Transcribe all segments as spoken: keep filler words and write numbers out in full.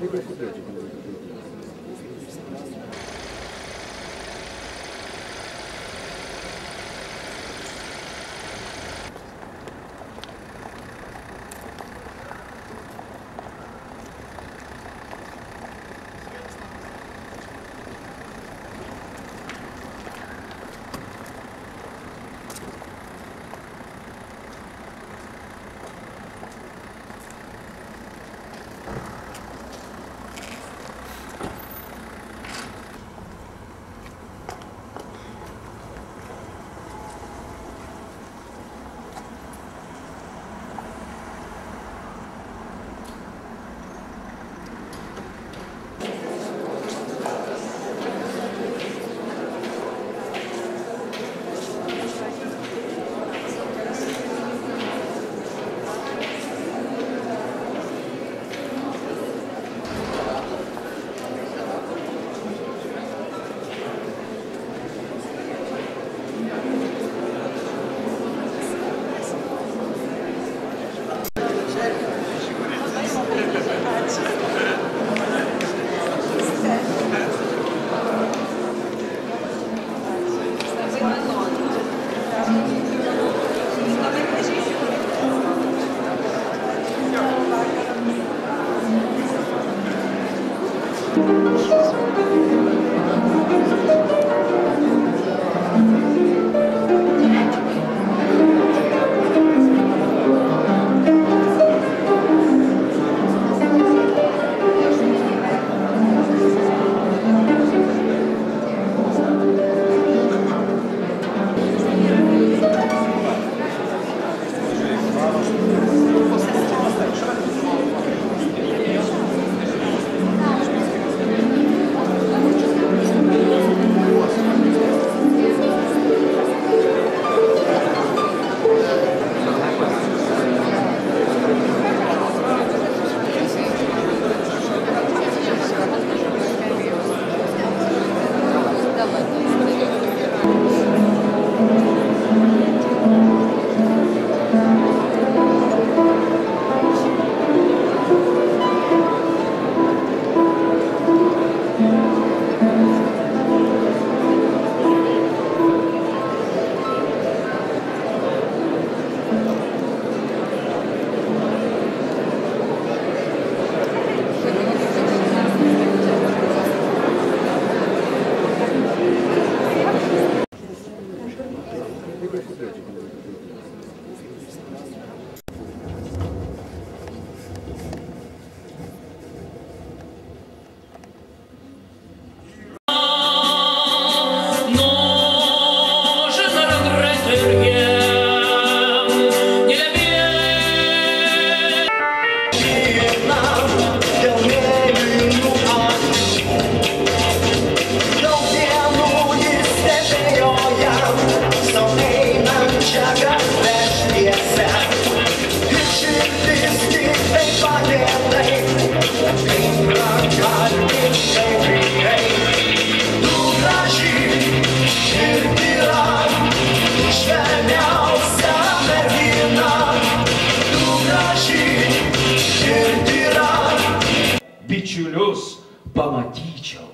Bičiulius pamatyčiau.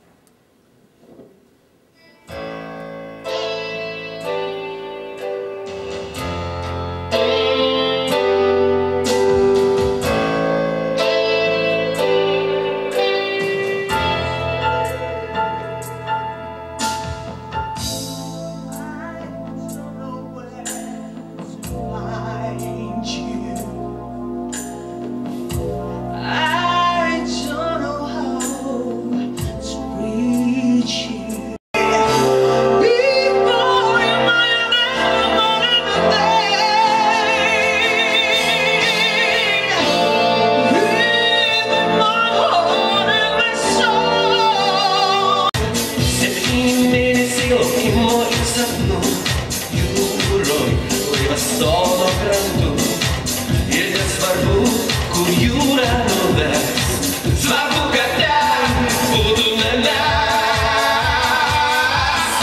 Sono krantu ir nesvarbu, kur jūra nuves. Svarbu, kad ten būtume mes.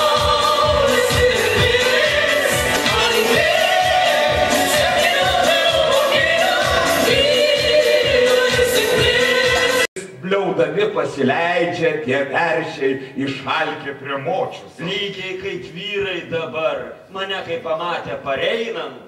Saulės ir vis. Rėkaudami pasileidžia tie veršiai išalkę prie močius. Lygiai kaip vyrai dabar, mane kai pamatė pareinant.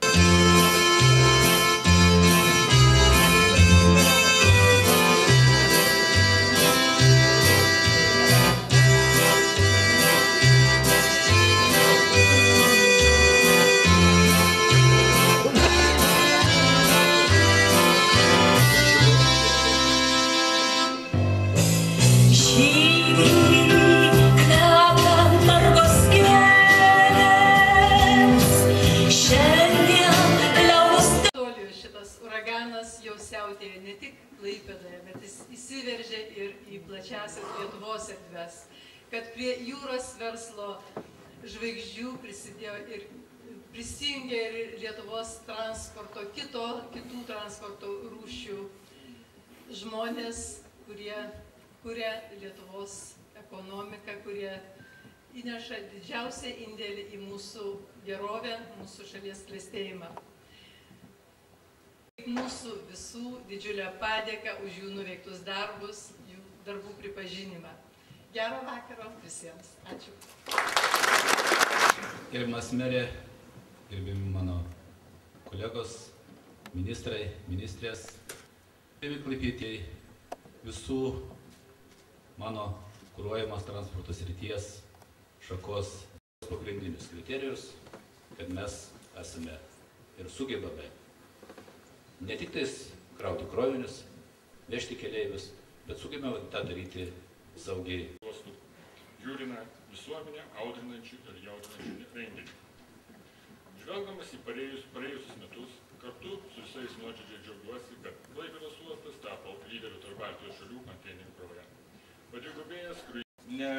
Siautėjo ne tik Klaipėdoje, bet jis įsiveržė ir į plačiasias Lietuvos erdves, kad prie jūros verslo žvaigždžių prisidėjo ir prisijungė ir Lietuvos transporto, kito, kitų transporto rūšių žmonės, kurie kuria Lietuvos ekonomiką, kurie įneša didžiausią indėlį į mūsų gerovę, mūsų šalies klestėjimą. Mūsų visų didžiulę padėką už jų nuveiktus darbus, jų darbų pripažinimą. Gero vakaro visiems. Ačiū. Gerbiamas merė, gerbiami mano kolegos, ministrai, ministrės, gerbiami klaipėdiečiai, visų mano kuruojamos transporto srities šakos pagrindinius kriterijus, kad mes esame ir sugebame ne tik tais krauti krovinius, vežti keleivius, bet sugebame tą daryti saugiai. Žiūrime visuomenę audrinančių ir jaudrinančių renginių. Žvelgdamas į praėjusius metus, kartu su visais nuoširdžiai džiaugiuosi, kad Klaipėdos uostas tapo lyderiu tarp Baltijos šalių konteinerių programų. Padvigubėjęs kruizinės. Ne.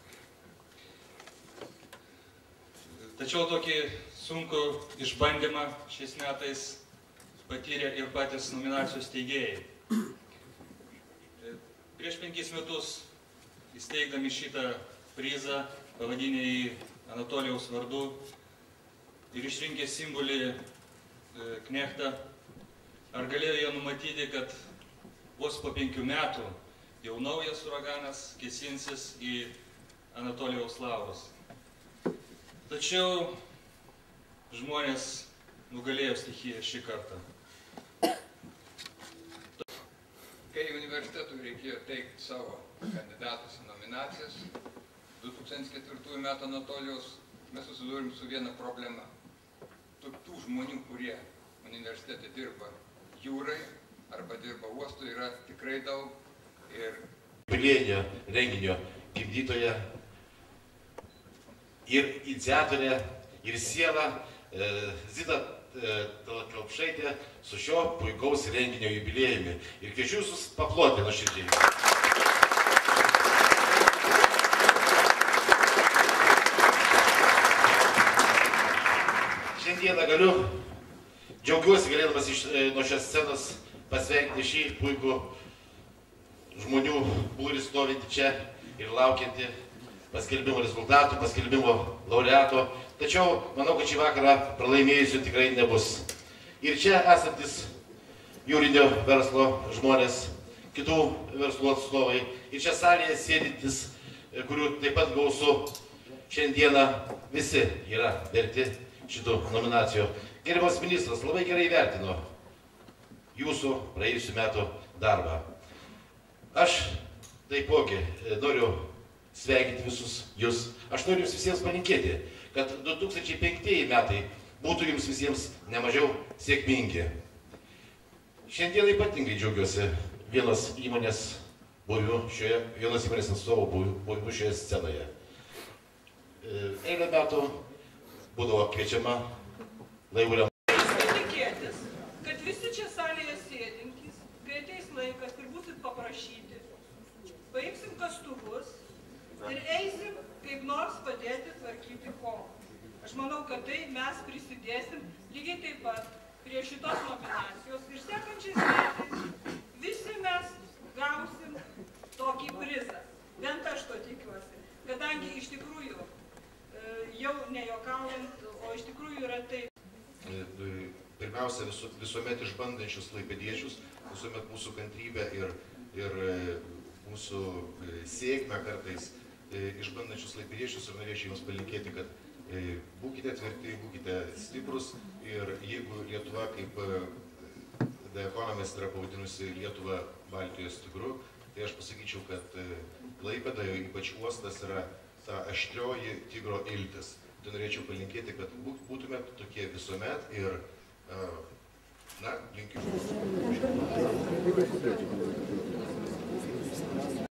Tačiau tokį sunkų išbandymą šiais metais patyrė ir patys nominacijos teigėjai. Prieš penkis metus įsteigdami šitą prizą, pavadinę jį Anatolijaus vardu ir išrinkę simbolį Knechtą, ar galėjo jie numatyti, kad vos po penkių metų jau naujas uraganas kėsinsis į Anatolijaus laurus. Tačiau žmonės nugalėjo stichiją šį kartą. Kai universitetui reikėjo teikti savo kandidatus į nominacijas, du tūkstančiai ketvirtųjų metų Anatolijaus, mes susidūrėm su viena problema. Tų žmonių, kurie universitete dirba jūrai arba dirba uostui, yra tikrai daug. Ir jubiliejinio renginio gimdytoja ir iniciatorė ir siela Zita Tallat-Kelpšaitė su šio puikaus renginio jubiliejumi. Ir kviečiu visus paploti nuoširdžiai. Šiandieną galiu, džiaugiuosi galėdamas iš, nuo šios scenos pasveikinti šį puikų žmonių būrį stovintį čia ir laukiantį paskelbimo rezultatų, paskelbimo laureato. Tačiau manau, kad šį vakarą pralaimėjusių tikrai nebus. Ir čia esantis jūrinio verslo žmonės, kitų verslo atstovai, ir čia salėje sėdintis, kurių taip pat gausu šiandieną, visi yra verti šitų nominacijų. Gerbiamas ministras labai gerai vertino jūsų praėjusių metų darbą. Aš taipogi noriu sveikinti visus jūs. Aš noriu jums visiems palinkėti, kad du tūkstančiai penktieji metai būtų jums visiems nemažiau sėkmingi. Šiandien ypatingai džiaugiuosi vienos įmonės buvimu šioje, vienos įmonės atstovų buvimu šioje scenoje. Eilę metų būdavo kviečiama laivų remontas. Tikėtis, kad visi čia salėje sėdintys, kai ateis laikas ir būsit paprašyti, paimsim kastuvus ir eisim kaip nors padėti tvarkyti kovą. Aš manau, kad tai mes prisidėsim lygiai taip pat prie šitos nominacijos ir sekančiais metais visi mes gausim tokį prizą. Bent aš to tikiuosi, kadangi iš tikrųjų jau nejuokaujant, o iš tikrųjų yra taip. Pirmiausia, visu, visuomet išbandančius klaipėdiečius, visuomet mūsų kantrybę ir, ir mūsų sėkmę kartais išbandančius klaipėdiečius ir norėčiau jums palinkėti, kad būkite tvirti, būkite stiprus ir jeigu Lietuva, kaip The Economist yra pavadinusi Lietuvą Baltijos tigru, tai aš pasakyčiau, kad Klaipėdoje ypač uostas yra ta aštrioji tigro iltis. Tai norėčiau palinkėti, kad būtumėt tokie visuomet ir, na, linkiu.